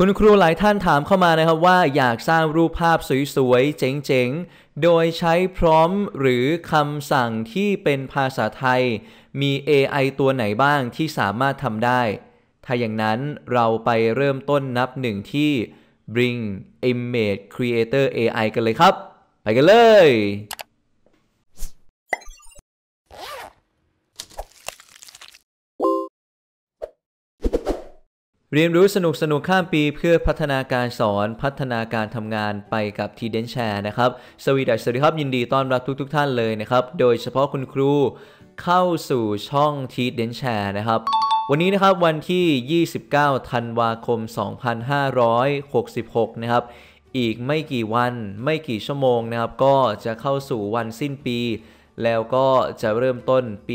คุณครูหลายท่านถามเข้ามานะครับว่าอยากสร้างรูปภาพสวยๆเจ๋งๆโดยใช้พร้อมหรือคำสั่งที่เป็นภาษาไทยมี AI ตัวไหนบ้างที่สามารถทำได้ถ้าอย่างนั้นเราไปเริ่มต้นนับหนึ่งที่ Bing Image Creator AI กันเลยครับไปกันเลยเรียนรู้สนุกข้ามปีเพื่อพัฒนาการสอนพัฒนาการทำงานไปกับ TDenShare นะครับสวัสดีครับยินดีต้อนรับทุกท่านเลยนะครับโดยเฉพาะคุณครูเข้าสู่ช่อง TDenShare นะครับวันนี้นะครับวันที่29ธันวาคม2566นะครับอีกไม่กี่วันไม่กี่ชั่วโมงนะครับก็จะเข้าสู่วันสิ้นปีแล้วก็จะเริ่มต้นปี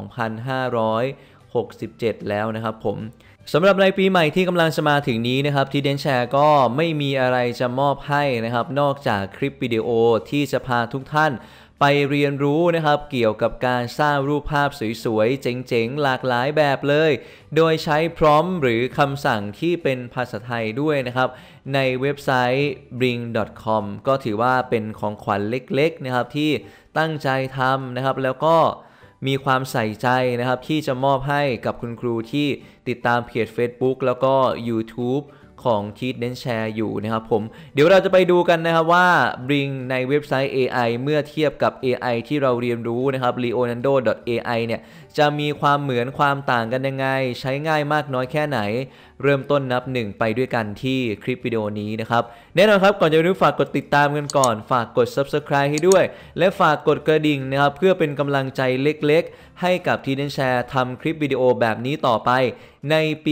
2567แล้วนะครับผมสำหรับในปีใหม่ที่กำลังจะมาถึงนี้นะครับTDenShareก็ไม่มีอะไรจะมอบให้นะครับนอกจากคลิปวิดีโอที่จะพาทุกท่านไปเรียนรู้นะครับเกี่ยวกับการสร้างรูปภาพสวยๆเจ๋งๆหลากหลายแบบเลยโดยใช้พร้อมหรือคำสั่งที่เป็นภาษาไทยด้วยนะครับในเว็บไซต์ bing.com ก็ถือว่าเป็นของขวัญเล็กๆนะครับที่ตั้งใจทำนะครับแล้วก็มีความใส่ใจนะครับที่จะมอบให้กับคุณครูที่ติดตามเพจ Facebook แล้วก็ YouTube ของ TDenShare อยู่นะครับผมเดี๋ยวเราจะไปดูกันนะครับว่า Bing ในเว็บไซต์ AI เมื่อเทียบกับ AI ที่เราเรียนรู้นะครับ Leonardo.ai เนี่ยจะมีความเหมือนความต่างกันยังไงใช้ง่ายมากน้อยแค่ไหนเริ่มต้นนับหนึ่งไปด้วยกันที่คลิปวิดีโอนี้นะครับแน่นอนครับก่อนจะไปดูฝากกดติดตามกันก่อนฝากกด Subscribe ให้ด้วยและฝากกดกระดิ่งนะครับเพื่อเป็นกำลังใจเล็กๆให้กับ TDenShare ทำคลิปวิดีโอแบบนี้ต่อไปในปี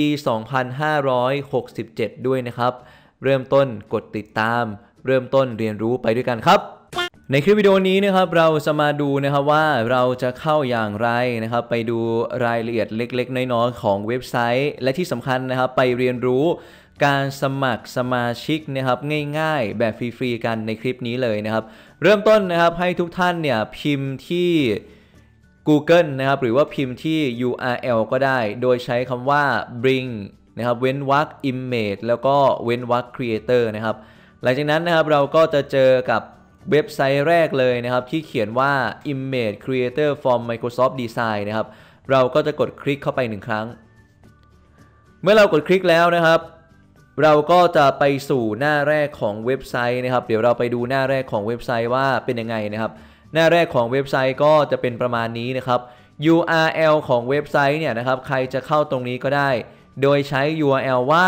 2567 ด้วยนะครับเริ่มต้นกดติดตามเริ่มต้นเรียนรู้ไปด้วยกันครับในคลิปวิดีโอนี้นะครับเราจะมาดูนะครับว่าเราจะเข้าอย่างไรนะครับไปดูรายละเอียดเล็กๆน้อยๆของเว็บไซต์และที่สำคัญนะครับไปเรียนรู้การสมัครสมาชิกนะครับง่ายๆแบบฟรีๆกันในคลิปนี้เลยนะครับเริ่มต้นนะครับให้ทุกท่านเนี่ยพิมพ์ที่ Google นะครับหรือว่าพิมพ์ที่ URL ก็ได้โดยใช้คำว่า bring นะครับเว้นวรรค image แล้วก็เว้นวรรค creator นะครับหลังจากนั้นนะครับเราก็จะเจอกับเว็บไซต์แรกเลยนะครับที่เขียนว่า image creator from Microsoft Design นะครับเราก็จะกดคลิกเข้าไป1ครั้งเมื่อเรากดคลิกแล้วนะครับเราก็จะไปสู่หน้าแรกของเว็บไซต์นะครับเดี๋ยวเราไปดูหน้าแรกของเว็บไซต์ว่าเป็นยังไงนะครับหน้าแรกของเว็บไซต์ก็จะเป็นประมาณนี้นะครับ URL ของเว็บไซต์เนี่ยนะครับใครจะเข้าตรงนี้ก็ได้โดยใช้ URL ว่า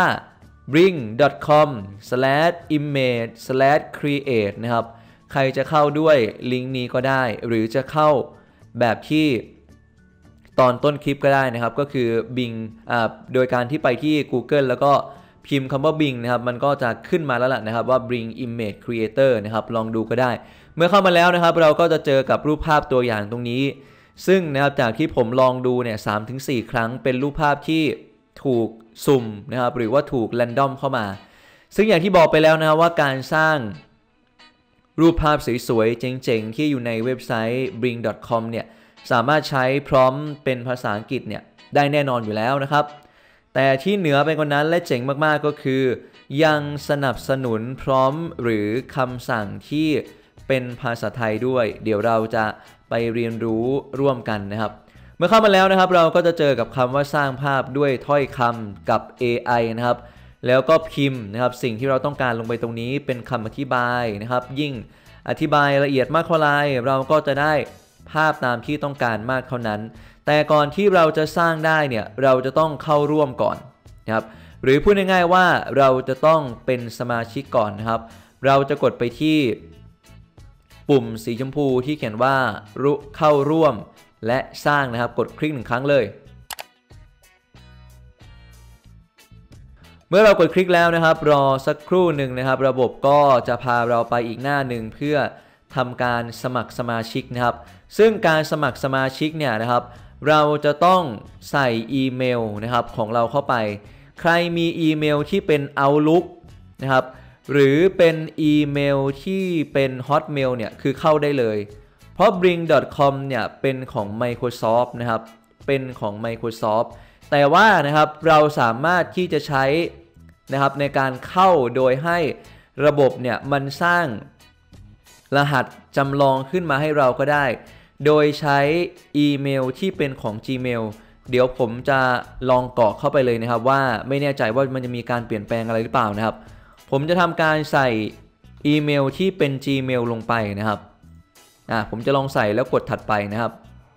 bring.com/image/create นะครับใครจะเข้าด้วยลิงก์นี้ก็ได้หรือจะเข้าแบบที่ตอนต้นคลิปก็ได้นะครับก็คือ Bing โดยการที่ไปที่ Google แล้วก็พิมพ์คำว่า Bing นะครับมันก็จะขึ้นมาแล้วล่ะนะครับว่า Bring Image Creator นะครับลองดูก็ได้เมื่อเข้ามาแล้วนะครับเราก็จะเจอกับรูปภาพตัวอย่างตรงนี้ซึ่งนะครับจากที่ผมลองดูเนี่ย3-4 ครั้งเป็นรูปภาพที่ถูกสุ่มนะครับหรือว่าถูกแรนดอมเข้ามาซึ่งอย่างที่บอกไปแล้วนะครับว่าการสร้างรูปภาพสวยๆเจ๋งๆที่อยู่ในเว็บไซต์ bring.com เนี่ยสามารถใช้พร้อมเป็นภาษาอังกฤษเนี่ยได้แน่นอนอยู่แล้วนะครับแต่ที่เหนือไปกว่านั้นและเจ๋งมากๆก็คือยังสนับสนุนพร้อมหรือคำสั่งที่เป็นภาษาไทยด้วยเดี๋ยวเราจะไปเรียนรู้ร่วมกันนะครับเมื่อเข้ามาแล้วนะครับเราก็จะเจอกับคำว่าสร้างภาพด้วยถ้อยคำกับ AI นะครับแล้วก็พิมพ์นะครับสิ่งที่เราต้องการลงไปตรงนี้เป็นคำอธิบายนะครับยิ่งอธิบายละเอียดมากเท่าไรเราก็จะได้ภาพตามที่ต้องการมากเท่านั้นแต่ก่อนที่เราจะสร้างได้เนี่ยเราจะต้องเข้าร่วมก่อนนะครับหรือพูดง่ายๆว่าเราจะต้องเป็นสมาชิกก่อนนะครับเราจะกดไปที่ปุ่มสีชมพูที่เขียนว่าเข้าร่วมและสร้างนะครับกดคลิก1ครั้งเลยเมื่อเรากดคลิกแล้วนะครับรอสักครู่หนึ่งนะครับระบบก็จะพาเราไปอีกหน้าหนึ่งเพื่อทำการสมัครสมาชิกนะครับซึ่งการสมัครสมาชิกเนี่ยนะครับเราจะต้องใส่อีเมลนะครับของเราเข้าไปใครมีอีเมลที่เป็น Outlook นะครับหรือเป็นอีเมลที่เป็น Hotmail เนี่ยคือเข้าได้เลยเพราะ bring.com เนี่ยเป็นของ Microsoft นะครับเป็นของ Microsoft แต่ว่านะครับเราสามารถที่จะใช้นะครับในการเข้าโดยให้ระบบเนี่ยมันสร้างรหัสจำลองขึ้นมาให้เราก็ได้โดยใช้อีเมลที่เป็นของ Gmail เดี๋ยวผมจะลองกรอกเข้าไปเลยนะครับว่าไม่แน่ใจว่ามันจะมีการเปลี่ยนแปลงอะไรหรือเปล่านะครับผมจะทำการใส่อีเมลที่เป็น Gmail ลงไปนะครับผมจะลองใส่แล้วกดถัดไปนะครับ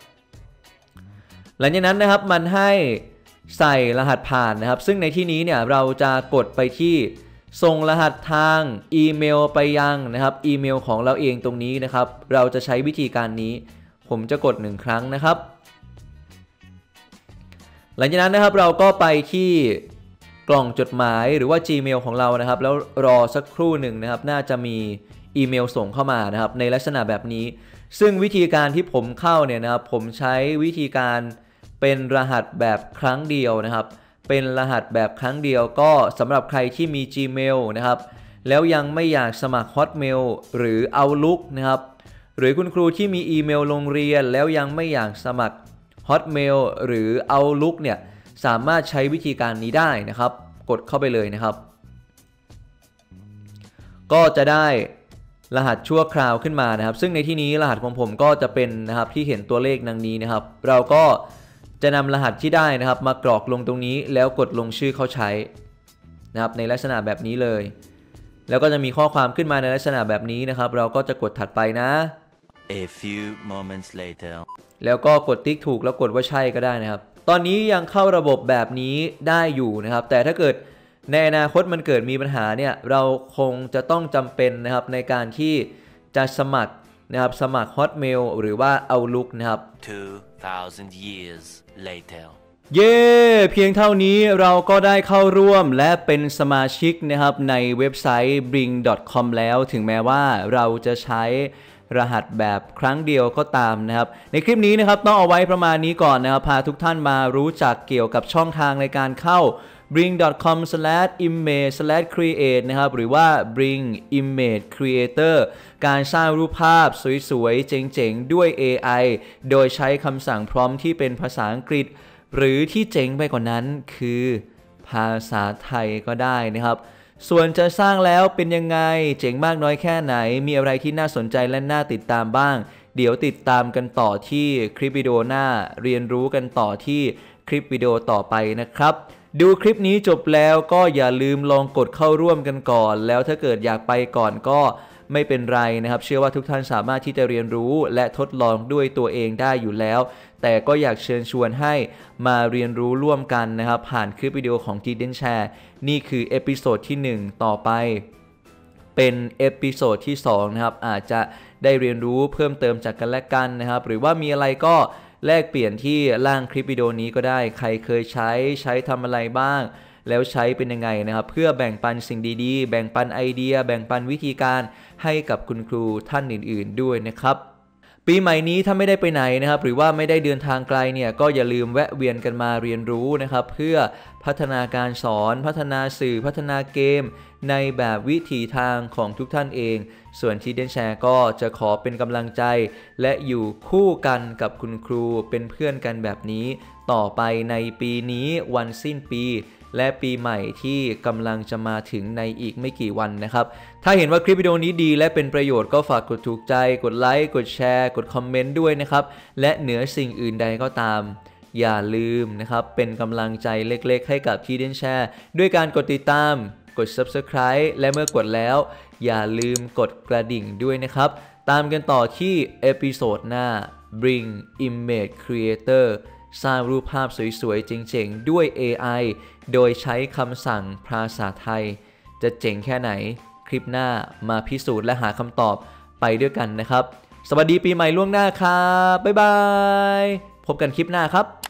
หลังจากนั้นนะครับมันให้ใส่รหัสผ่านนะครับซึ่งในที่นี้เนี่ยเราจะกดไปที่ส่งรหัสทางอีเมลไปยังนะครับอีเมลของเราเองตรงนี้นะครับเราจะใช้วิธีการนี้ผมจะกด1ครั้งนะครับหลังจากนั้นนะครับเราก็ไปที่กล่องจดหมายหรือว่า Gmail ของเรานะครับแล้วรอสักครู่หนึ่งนะครับน่าจะมีอีเมลส่งเข้ามานะครับในลักษณะแบบนี้ซึ่งวิธีการที่ผมเข้าเนี่ยนะครับผมใช้วิธีการเป็นรหัสแบบครั้งเดียวนะครับเป็นรหัสแบบครั้งเดียวก็สำหรับใครที่มี Gmail นะครับแล้วยังไม่อยากสมัคร Hotmail หรือ Outlook นะครับหรือคุณครูที่มีอีเมลโรงเรียนแล้วยังไม่อยากสมัคร Hotmail หรือ Outlook เนี่ยสามารถใช้วิธีการนี้ได้นะครับกดเข้าไปเลยนะครับก็จะได้รหัสชั่วคราวขึ้นมานะครับซึ่งในที่นี้รหัสของผมก็จะเป็นนะครับที่เห็นตัวเลขดังนี้นะครับเราก็จะนำรหัสที่ได้นะครับมากรอกลงตรงนี้แล้วกดลงชื่อเข้าใช้นะครับในลักษณะแบบนี้เลยแล้วก็จะมีข้อความขึ้นมาในลักษณะแบบนี้นะครับเราก็จะกดถัดไปนะ A few moments later แล้วก็กดติ๊กถูกแล้วกดว่าใช่ก็ได้นะครับตอนนี้ยังเข้าระบบแบบนี้ได้อยู่นะครับแต่ถ้าเกิดในอนาคตมันเกิดมีปัญหาเนี่ยเราคงจะต้องจำเป็นนะครับในการที่จะสมัครนะครับสมัคร Hotmail หรือว่า Outlook นะครับ 2,000 years later เย้เพียงเท่านี้เราก็ได้เข้าร่วมและเป็นสมาชิกนะครับในเว็บไซต์ bring.com แล้วถึงแม้ว่าเราจะใช้รหัสแบบครั้งเดียวก็ตามนะครับในคลิปนี้นะครับต้องเอาไว้ประมาณนี้ก่อนนะครับพาทุกท่านมารู้จักเกี่ยวกับช่องทางในการเข้า bring.com/image/create นะครับหรือว่า bring image creator การสร้างรูปภาพสวยๆเจ๋งๆด้วย AI โดยใช้คำสั่งพร้อมที่เป็นภาษาอังกฤษหรือที่เจ๋งไปกว่านั้นคือภาษาไทยก็ได้นะครับส่วนจะสร้างแล้วเป็นยังไงเจ๋งมากน้อยแค่ไหนมีอะไรที่น่าสนใจและน่าติดตามบ้างเดี๋ยวติดตามกันต่อที่คลิปวิดีโอหน้าเรียนรู้กันต่อที่คลิปวิดีโอต่อไปนะครับดูคลิปนี้จบแล้วก็อย่าลืมลองกดเข้าร่วมกันก่อนแล้วถ้าเกิดอยากไปก่อนก็ไม่เป็นไรนะครับเชื่อว่าทุกท่านสามารถที่จะเรียนรู้และทดลองด้วยตัวเองได้อยู่แล้วแต่ก็อยากเชิญชวนให้มาเรียนรู้ร่วมกันนะครับผ่านคลิปวิดีโอของ Hidden Share นี่คือเอพิโซดที่1ต่อไปเป็นเอพิโซดที่2นะครับอาจจะได้เรียนรู้เพิ่มเติมจากกันและกันนะครับหรือว่ามีอะไรก็แลกเปลี่ยนที่ล่างคลิปวิดีโอนี้ก็ได้ใครเคยใช้ทำอะไรบ้างแล้วใช้เป็นยังไงนะครับเพื่อแบ่งปันสิ่งดีๆแบ่งปันไอเดียแบ่งปันวิธีการให้กับคุณครูท่านอื่นๆด้วยนะครับปีใหม่นี้ถ้าไม่ได้ไปไหนนะครับหรือว่าไม่ได้เดินทางไกลเนี่ยก็อย่าลืมแวะเวียนกันมาเรียนรู้นะครับเพื่อพัฒนาการสอนพัฒนาสื่อพัฒนาเกมในแบบวิถีทางของทุกท่านเองส่วนHidden Shareก็จะขอเป็นกำลังใจและอยู่คู่กันกับคุณครูเป็นเพื่อนกันแบบนี้ต่อไปในปีนี้วันสิ้นปีและปีใหม่ที่กำลังจะมาถึงในอีกไม่กี่วันนะครับถ้าเห็นว่าคลิปวิดีโอนี้ดีและเป็นประโยชน์ก็ฝากกดถูกใจกดไลค์กดแชร์กดคอมเมนต์ด้วยนะครับและเหนือสิ่งอื่นใดก็ตามอย่าลืมนะครับเป็นกำลังใจเล็กๆให้กับHidden Shareด้วยการกดติดตามกด Subscribe และเมื่อกดแล้วอย่าลืมกดกระดิ่งด้วยนะครับตามกันต่อที่เอพิโซดหน้า Bring Image Creator สร้างรูปภาพสวยๆเจ๋งๆด้วย AI โดยใช้คำสั่งภาษาไทยจะเจ๋งแค่ไหนคลิปหน้ามาพิสูจน์และหาคำตอบไปด้วยกันนะครับสวัสดีปีใหม่ล่วงหน้าครับบ๊ายบายพบกันคลิปหน้าครับ